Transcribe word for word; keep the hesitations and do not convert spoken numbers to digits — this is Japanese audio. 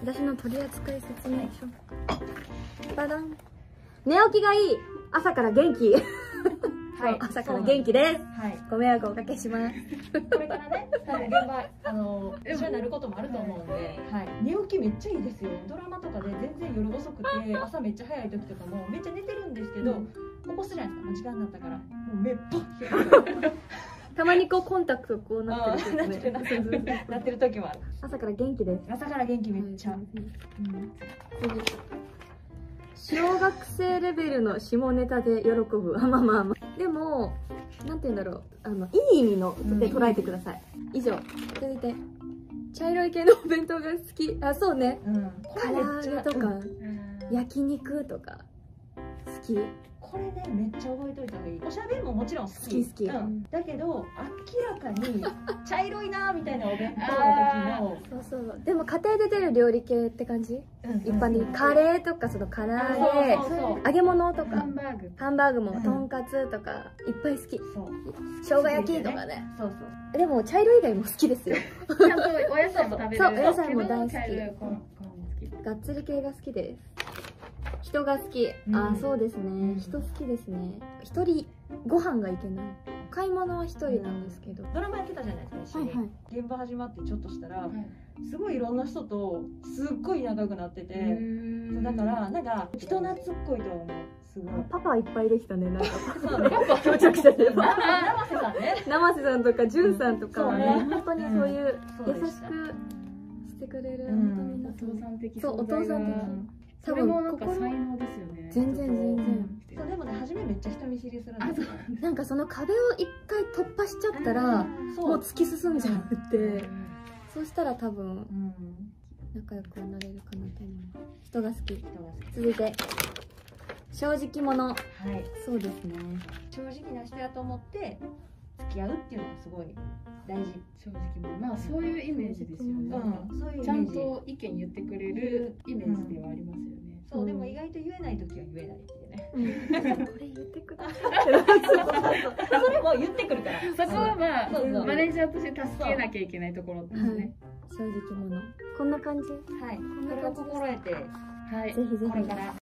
私の取扱説明書。バダン。寝起きがいい。朝から元気。はい、朝から元気です。はい、ご迷惑をおかけします。 これからね、現場あの一緒になることもあると思うんで、はい、寝起きめっちゃいいですよ。ドラマとかで全然夜遅くて朝めっちゃ早い時とかもめっちゃ寝てるんですけど、起こすじゃないですか。もう時間になったからもう目パッ開く。 たまにこうコンタクトこうなってる時ね。なってる時もある。 朝から元気です。 朝から元気めっちゃ。うん。 小学生レベルの下ネタで喜ぶ。あ、まあまあまあ。でも、なんて言うんだろう。あの、いい意味ので捉えてください。以上。続いて、茶色い系のお弁当が好き。あ、そうね。うん、唐揚げとか、うん、焼肉とか、好き。 これね、めっちゃ覚えといた方がいい。おしゃべりももちろん好き。 好き好き。 うん、だけど、明らかに茶色いなみたいなお弁当の時の。 そうそう。でも家庭で出る料理系って感じ？うん、一般的にカレーとかその唐揚げ、揚げ物とか、ハンバーグ、ハンバーグもとんかつとかいっぱい好き。そう。生姜焼きとかね。そうそう。でも茶色以外も好きですよ。 ちゃんとお野菜も食べる。 そう、お野菜も大好き。がっつり系が好きです。人が好き。あ、そうですね。人好きですね。一人ご飯がいけない。買い物は一人なんですけど。 ドラマやってたじゃないですか、一緒に。現場始まってちょっとしたら、すごいいろんな人とすっごい仲良くなってて、だからなんか人懐っこいと思う。すごい。 パパいっぱいできたね。なんかパパ到着したね。 生瀬さんね。 生瀬さんとかじゅんさんとかはね、本当にそういう優しくしてくれる本当にお父さん的。 そう、お父さん的。 多分なんか才能ですよね。 全然全然。 そうでもね、初めめっちゃ人見知りするんですよ。 なんかその壁を一回突破しちゃったらもう突き進んじゃうって。そうしたら多分仲良くなれるかなと思う。人が好き。続いて正直者。はい、そうですね。 正直な人やと思って付き合うっていうのがすごい大事。 正直者、まあそういうイメージですよね。ちゃんと意見言ってくれるイメージではありますよね。 そう、でも意外と言えない時は言えないっていうね。 これ言ってください。 それも言ってくるから。 そこはまあマネージャーとして助けなきゃいけないところですね。 正直者。こんな感じ。 はい。これを心得て、 はい。ぜひぜひ。 これから。